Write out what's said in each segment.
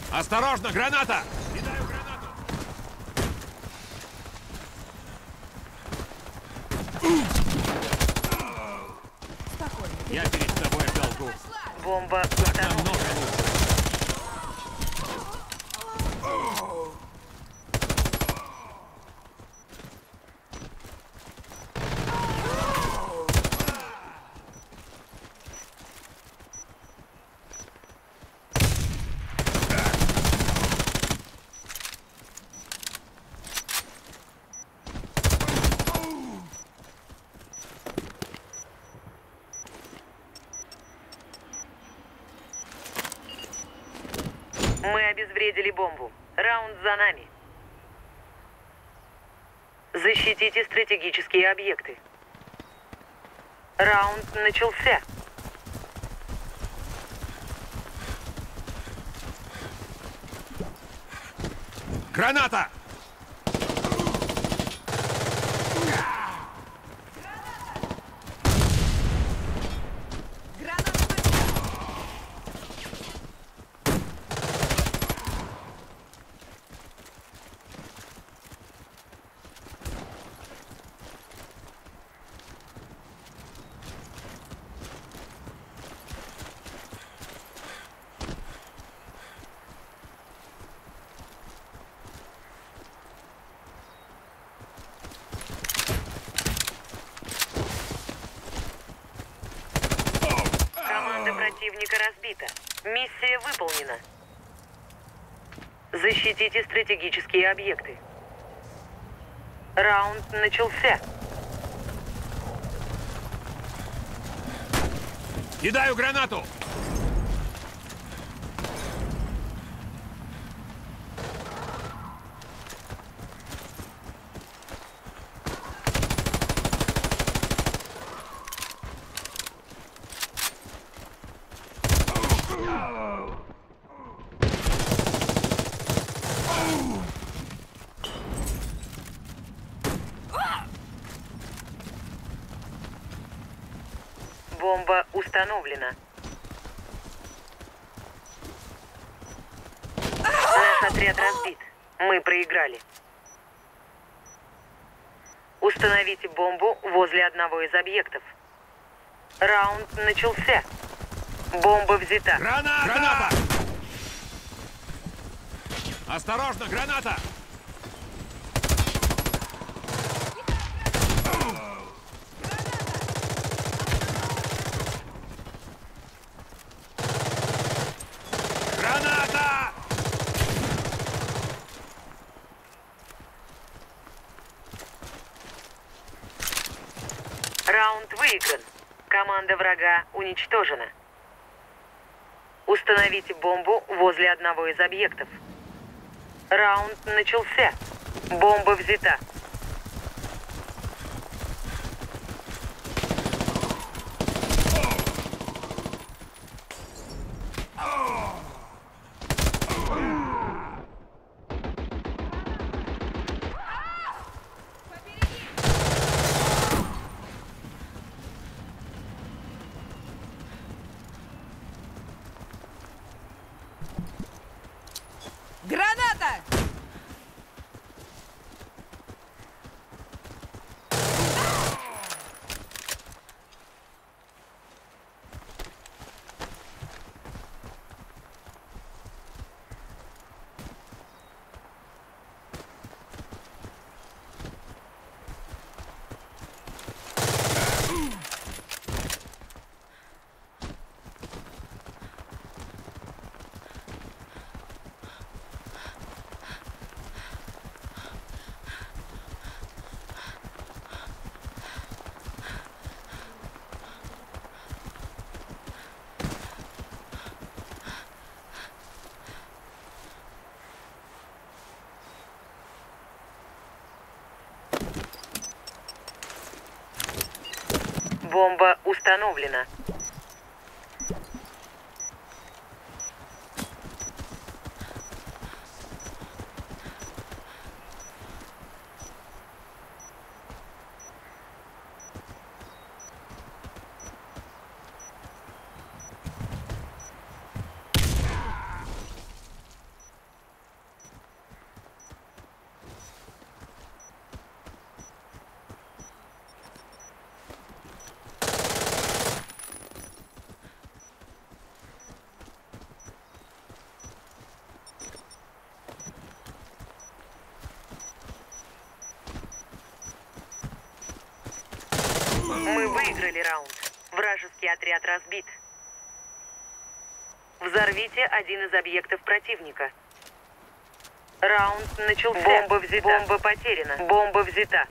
Осторожно, граната! Кидаю гранату! Спокойно. Я перед тобой в долгу. Бомба Так намного установлена. лучше. Мы обезвредили бомбу. Раунд за нами. Защитите стратегические объекты. Раунд начался. Граната! Граната! Команда противника разбита. Миссия выполнена. Защитите стратегические объекты. Раунд начался. Кидаю гранату! Бомба установлена. Наш отряд разбит. Мы проиграли. Установите бомбу возле одного из объектов. Раунд начался. Бомба взята. Граната! Граната! Осторожно, граната! Граната! Раунд выигран. Команда врага уничтожена. Установите бомбу возле одного из объектов. Раунд начался. Бомба взята. Граната! Бомба установлена. Мы выиграли раунд. Вражеский отряд разбит. Взорвите один из объектов противника. Раунд начался. Бомба взята. Бомба потеряна. Бомба взята.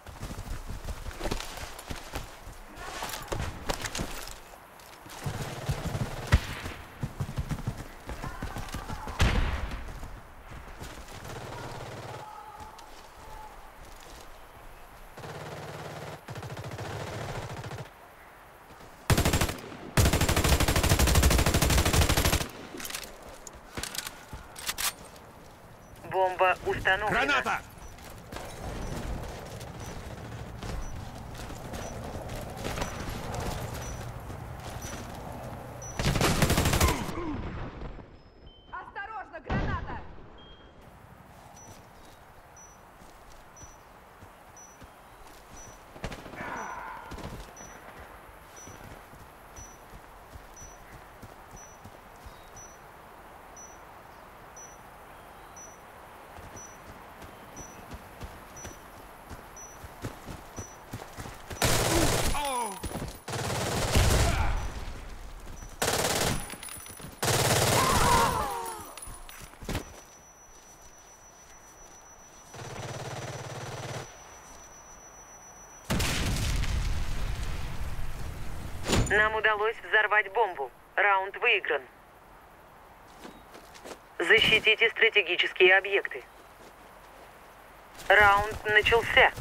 Бомба установлена. Граната! Осторожно, граната! Нам удалось взорвать бомбу. Раунд выигран. Защитите стратегические объекты. Раунд начался.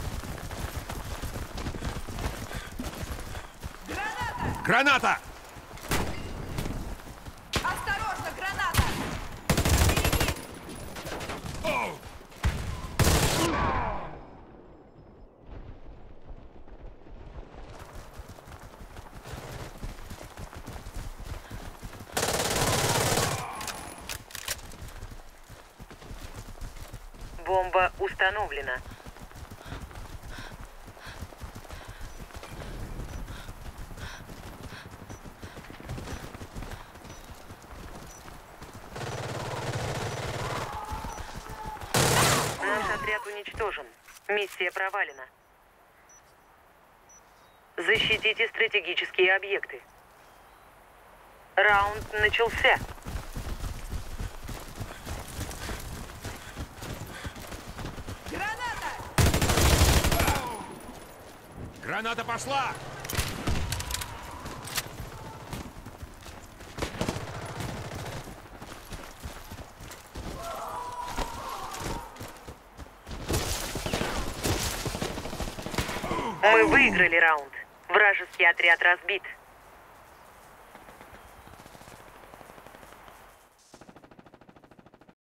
Граната! Граната! Осторожно, граната! Впереди! Бомба установлена. Наш отряд уничтожен. Миссия провалена. Защитите стратегические объекты. Раунд начался. Граната! Граната пошла! Мы выиграли раунд. Вражеский отряд разбит.